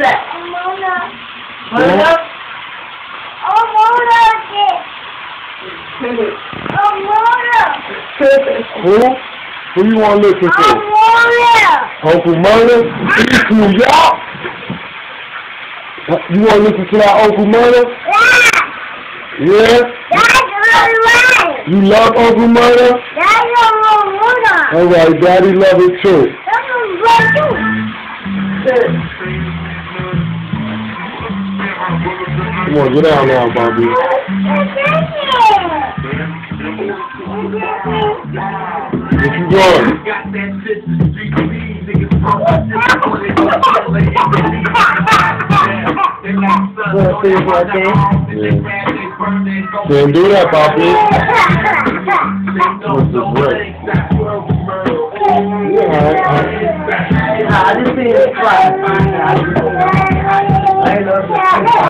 that? Mona. Oh, Mona. Who? Who you want to listen to? Uncle Murder? He's from New York? You want to listen to that Uncle Murder? Yeah? That's really right. You love Uncle Murder? That's Uncle Murder. Alright, Daddy love it too. That's good too. Come on, get out now, Bobby. What you doing? Can't do that, Bobby. What's the break? I just see it.